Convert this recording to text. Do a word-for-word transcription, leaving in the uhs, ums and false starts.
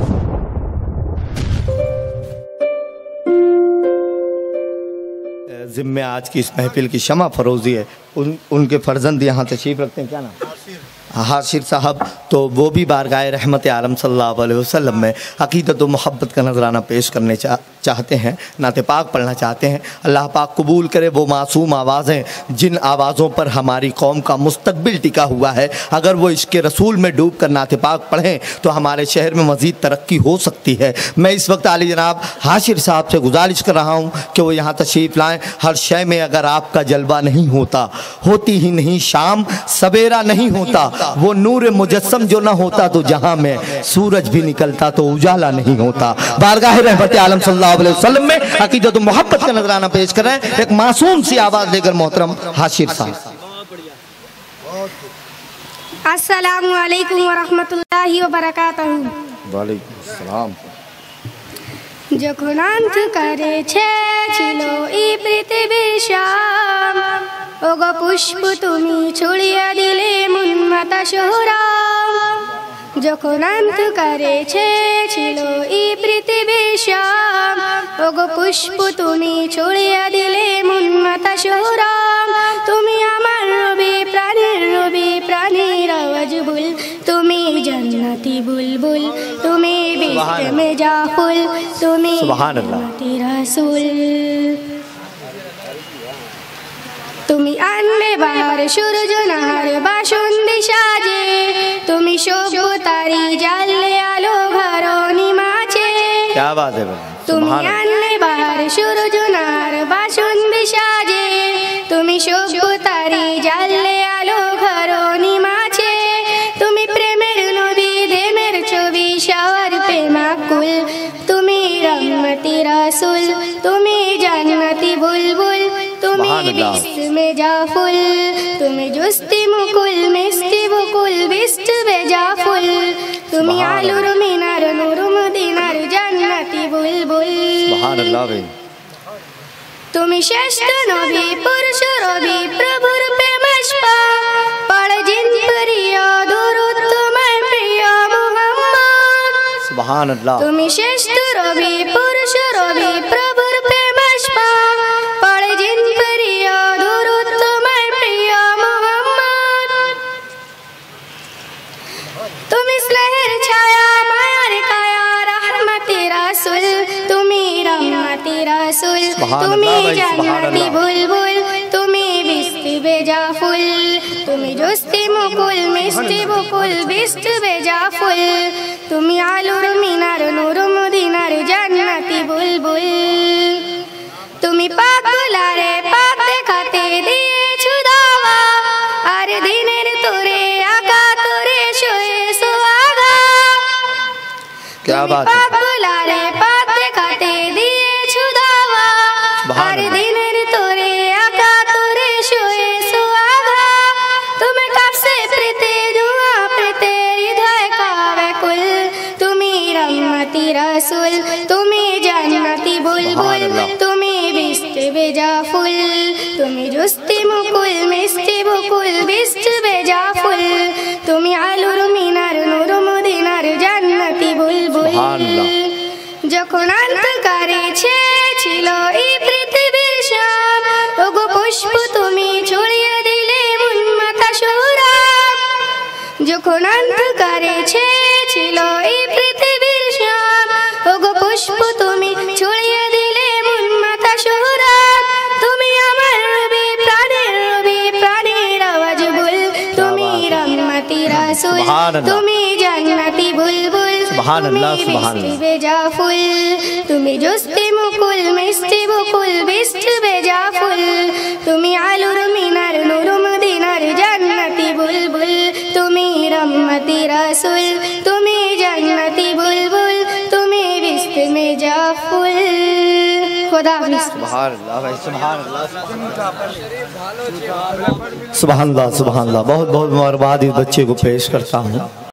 जिम्मे आज की इस महफिल की शमा फरोज़ी है। उन उनके फर्जंद यहाँ तशरीफ़ रखते हैं, क्या नाम? हाशिर साहब। तो वो भी बारगाह रहमत आलम सल्लल्लाहु अलैहि वसल्लम में अक़ीदत व मोहब्बत का नजराना पेश करने चा, चाहते हैं, नाते पाक पढ़ना चाहते हैं। अल्लाह पाक कबूल करे वो मासूम आवाज़ें जिन आवाज़ों पर हमारी कौम का मुस्तकबिल टिका हुआ है। अगर वो इसके रसूल में डूब कर नाते पाक पढ़ें तो हमारे शहर में मज़ीद तरक्की हो सकती है। मैं इस वक्त आली जनाब हाशिर साहब से गुजारिश कर रहा हूँ कि वो यहाँ तशरीफ़ लाएँ। हर शय में अगर आपका जलवा नहीं होता, होती ही नहीं शाम सवेरा नहीं होता, वो नूर मुजस्सम जो ना होता तो जहां में सूरज भी निकलता तो उजाला नहीं होता। बारगाह रहमत आलम सल्लल्लाहु अलैहि वसल्लम में अक़ीदत व मोहब्बत का नजराना पेश कर रहे हैं एक मासूम सी आवाज लेकर मोहतरम हाशिर साहब। अस्सलामु अलैकुम व रहमतुल्लाहि व बरकातहू। वालेकुम अस्सलाम। যখন অন্ত করেছে ছিল এই পৃথিবীর শাম, ওগো পুষ্প তুমি ছড়িয়ে দিলে মন মাতা শহরাম। যখন অন্ত করেছে ছিল এই পৃথিবীর শাম, ওগো পুষ্প তুমি ছড়িয়ে দিলে মন মাতা শহরাম। তুমি আমার রবি প্রাণের রবি প্রাণের আওয়াজ বুল, তুমি জান্নাতি বুলবুল, তুমি বিস্তে में जा फूल, তুমি রাসূল। তুমি আনলে বাহার সূরজ নাহার বাসন্তী সাজে, তুমি সভ্যতারি জ্বাললে আলো ঘরনি মাঝে। क्या बात है। তুমি আনলে বাহার সূরজ নাহার বাসন্তী সাজে, তুমি সভ্যতারি জ্বাললে আলো ঘরনি মাঝে। তুমি প্রেমের নদী দেমের ছবি শাওয়ার পে মাকুল, তুমি রহমতি রাসূল, তুমি জান্নাতি বুলবুল, তুমি বিস্ত में जा फूल, তুমি জুস্তি মুকুল মিষ্টি বকুল বিস্ত में जा फूल, তুমি আলুর মিনার নূর মদিনার জান্নাতি বুলবুল। সুবহানাল্লাহ। তুমি শ্রেষ্ঠ নবী পুরুষ রবি প্রভুর প্রেমস্পা, পড় জিন প্রিয় দুরূদ তোমার প্রিয় মুহাম্মদ। সুবহানাল্লাহ। তুমি শ্রেষ্ঠ রবি পুরুষ রবি প্রভুর প্রেমস্পা, পড় জিন প্রিয় দুরূদ তোমার প্রিয় মুহাম্মদ। তুমি স্নেহের ছায়া মায়ার কায়া রহমতি রাসূল, তুমি রহমতি রাসূল, তুমি জান্নাতি বুলবুল, তুমি বিস্তি বেজা ফুল, তুমি জুস্তি মুকুল মিষ্টি বকুল বিস্ত বেজা ফুল, তুমি আলুর মিনার নূর মদিনার জান্নাতি বুলবুল। তুমি পাগলারে পাক দেখাতে দিয়েছো দাওয়া, আর দিনের তোরে আগা তোরে শোয়ে সোয়াগা। क्या बात है। পাগলারে পাক দেখাতে দিয়েছো দাওয়া, আর দিনের তোরে আগা তোরে শোয়ে সোয়াগা। তুমি কাছে প্রীতে দুয়া প্রীতে হৃদয় का व्याकुल, তুমি রহমতি রাসূল, তুমি জান্নাতি বুলবুল, তুমি বিস্তে বেজা ফুল, তুমি জুস্তি মুকুল মিষ্টি বকুল বিস্ত বেজা ফুল, তুমি আলুর মিনার নূর মদিনার জান্নাতি বুলবুল। যখন অন্ধকারে ছিল এই পৃথিবীর শাম, ওগো পুষ্প তুমি ছড়িয়ে দিলে মন মাতা শহরাম। যখন অন্ধকারে ছিল এই পৃথিবীর শাম, ওগো পুষ্প তুমি ছড়িয়ে দিলে মন মাতা শহরাম। তুমি আমার রবি প্রাণের রবি প্রাণের আওয়াজ বুল, তুমি রহমতি রাসূল, তুমি জান্নাতি বুলবুল, তুমি বিস্তি বেজা ফুল, তুমি জুস্তি মুকুল মিষ্টি বকুল বিস্ত বেজা ফুল, তুমি আলুর মিনার নূর মদিনার জান্নাতি বুলবুল, তুমি রহমতি রাসূল, তুমি জান্নাতি বুলবুল, তুমি বিস্তি में जा फूल। खुदा हाफिज़। सुभानअल्लाह भाई, सुभानअल्लाह सुभानअल्लाह सुभानअल्लाह। बहुत बहुत मुबारकबाद इस बच्चे को पेश करता हूँ।